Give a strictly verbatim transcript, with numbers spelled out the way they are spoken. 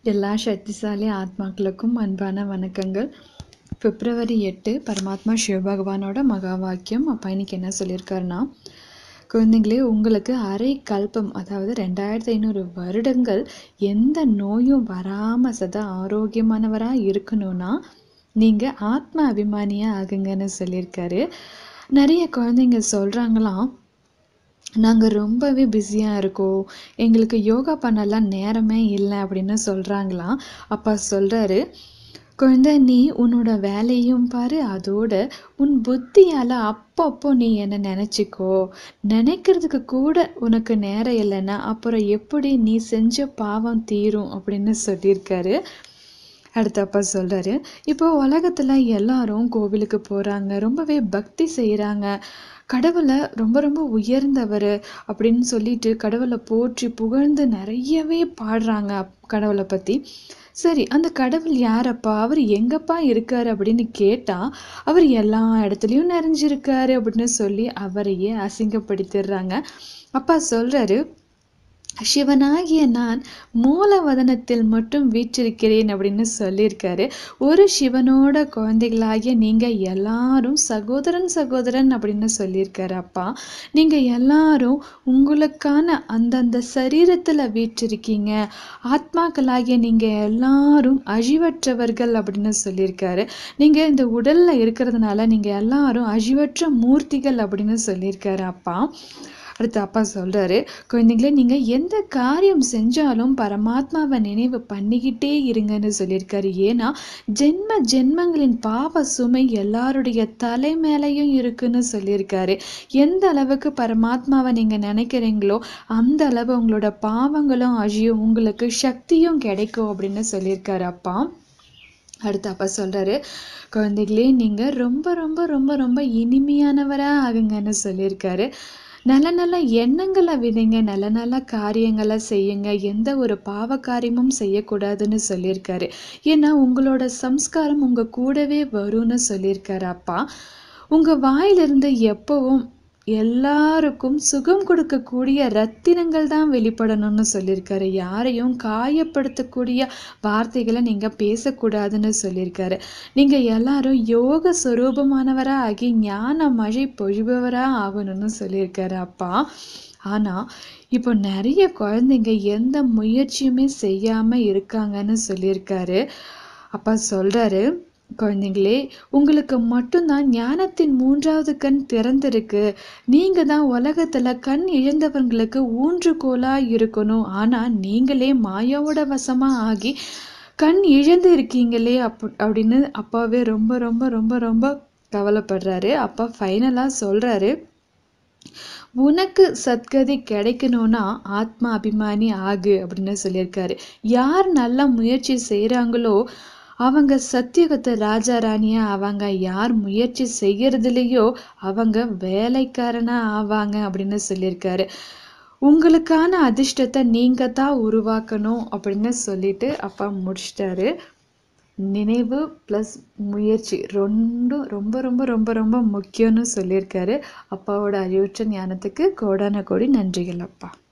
எல்லா சக்திசாலி ஆத்மாக்களுக்கும் அன்பான வணக்கங்கள். பிப்ரவரி எட்டு பரமாத்மா சிவபகவானோட மகா வாக்கியம். அப்பா இன்னைக்கு என்ன சொல்லியிருக்காருன்னா, குழந்தைங்களே, உங்களுக்கு அரை கல்பம், அதாவது ரெண்டாயிரத்தி ஐநூறு வருடங்கள் எந்த நோயும் வராமல் சதா ஆரோக்கியமானவராக இருக்கணும்னா நீங்கள் ஆத்ம அபிமானியாக ஆகுங்கன்னு சொல்லியிருக்காரு. நிறைய குழந்தைங்க சொல்கிறாங்களாம், நாங்கள் ரொம்பவே பிஸியாக இருக்கோம், எங்களுக்கு யோகா பண்ணலாம் நேரமே இல்லை அப்படின்னு சொல்கிறாங்களாம். அப்பா சொல்கிறாரு, குழந்தை, நீ உன்னோட வேலையும் பாரு, அதோட உன் புத்தியால் அப்பப்போ நீ என்ன நினச்சிக்கோ. நினைக்கிறதுக்கு கூட உனக்கு நேரம் இல்லைன்னா அப்புறம் எப்படி நீ செஞ்ச பாவம் தீரும் அப்படின்னு சொல்லியிருக்காரு. அடுத்த அப்பா சொல்கிறாரு, இப்போ உலகத்தில் எல்லாரும் கோவிலுக்கு போகிறாங்க, ரொம்பவே பக்தி செய்கிறாங்க, கடவுளை ரொம்ப ரொம்ப உயர்ந்தவர் அப்படின்னு சொல்லிட்டு கடவுளை போற்றி புகழ்ந்து நிறையவே பாடுறாங்க கடவுளை பற்றி. சரி, அந்த கடவுள் யாரப்பா, அவர் எங்கப்பா இருக்காரு அப்படின்னு கேட்டால், அவர் எல்லா இடத்துலையும் நிறைஞ்சிருக்காரு அப்படின்னு சொல்லி அவரையே அசிங்கப்படுத்திடுறாங்க. அப்பா சொல்கிறாரு, சிவனாகிய நான் மூலவதனத்தில் மட்டும் வீற்றிருக்கிறேன் அப்படின்னு சொல்லியிருக்காரு. ஒரு சிவனோட குழந்தைகளாகிய நீங்கள் எல்லாரும் சகோதரன் சகோதரன் அப்படின்னு சொல்லியிருக்காரு. அப்பா, நீங்கள் எல்லாரும் உங்களுக்கான அந்தந்த சரீரத்தில் வீற்றிருக்கீங்க, ஆத்மாக்களாகிய நீங்கள் எல்லாரும் அழிவற்றவர்கள் அப்படின்னு சொல்லியிருக்காரு. நீங்கள் இந்த உடலில் இருக்கிறதுனால நீங்கள் எல்லாரும் அழிவற்ற மூர்த்திகள் அப்படின்னு சொல்லியிருக்காரு அப்பா. அடுத்து அப்பா சொல்கிறாரு, குழந்தைங்களே, நீங்கள் எந்த காரியம் செஞ்சாலும் பரமாத்மாவை நினைவு பண்ணிக்கிட்டே இருங்கன்னு சொல்லியிருக்காரு. ஏன்னா ஜென்ம ஜென்மங்களின் பாவ சுமை எல்லாருடைய தலை மேலையும் இருக்குன்னு சொல்லியிருக்காரு. எந்த அளவுக்கு பரமாத்மாவை நீங்கள் நினைக்கிறீங்களோ அந்த அளவு உங்களோட பாவங்களும் அழியும், உங்களுக்கு சக்தியும் கிடைக்கும் அப்படின்னு சொல்லியிருக்காரு அப்பா. அடுத்து அப்பா சொல்கிறாரு, குழந்தைகளே, நீங்கள் ரொம்ப ரொம்ப ரொம்ப ரொம்ப இனிமையானவராக ஆகுங்கன்னு சொல்லியிருக்காரு. நல்ல நல்ல எண்ணங்களை விதைங்க, நல்ல நல்ல காரியங்களை செய்யுங்க, எந்த ஒரு பாவ காரியமும் செய்யக்கூடாதுன்னு சொல்லியிருக்காரு. ஏன்னா உங்களோட சம்ஸ்காரம் உங்கள் கூடவே வரும்னு சொல்லியிருக்காரு அப்பா. உங்கள் வாயிலிருந்து எப்பவும் எல்லாருக்கும் சுகம் கொடுக்கக்கூடிய ரத்தினங்கள் தான் வெளிப்படணும்னு சொல்லியிருக்காரு. யாரையும் காயப்படுத்தக்கூடிய வார்த்தைகளை நீங்கள் பேசக்கூடாதுன்னு சொல்லியிருக்காரு. நீங்கள் எல்லாரும் யோக ஸ்வரூபமானவராக ஆகி ஞான மழை பொழிபவராக ஆகணும்னு சொல்லியிருக்காரு அப்பா. ஆனால் இப்போ நிறைய குழந்தைங்க எந்த முயற்சியுமே செய்யாமல் இருக்காங்கன்னு சொல்லியிருக்காரு. அப்பா சொல்கிறாரு, குழந்தைங்களே, உங்களுக்கு மட்டும்தான் ஞானத்தின் மூன்றாவது கண் திறந்திருக்கு. நீங்க தான் உலகத்துல கண் இழந்தவங்களுக்கு ஊன்றுகோலாக இருக்கணும். ஆனா நீங்களே மாயாவோட வசமா ஆகி கண் இழந்து இருக்கீங்களே அப் அப்படின்னு அப்பாவே ரொம்ப ரொம்ப ரொம்ப ரொம்ப கவலைப்படுறாரு. அப்பா ஃபைனலாக சொல்றாரு, உனக்கு சத்கதி கிடைக்கணும்னா ஆத்மா அபிமானி ஆகு அப்படின்னு சொல்லியிருக்காரு. யார் நல்ல முயற்சி செய்கிறாங்களோ அவங்க சத்தியுகத்தை ராஜா ராணியா ஆவாங்க, யார் முயற்சி செய்யறதுலையோ அவங்க வேலைக்காரனா ஆவாங்க அப்படின்னு சொல்லியிருக்காரு. உங்களுக்கான அதிர்ஷ்டத்தை நீங்க தான் உருவாக்கணும் அப்படின்னு சொல்லிட்டு அப்பா முடிச்சிட்டாரு. நினைவு ப்ளஸ் முயற்சி ரெண்டும் ரொம்ப ரொம்ப ரொம்ப ரொம்ப முக்கியம்னு சொல்லியிருக்காரு. அப்பாவோட அறிவுற்ற ஞானத்துக்கு கோடான கோடி நன்றிகள் அப்பா.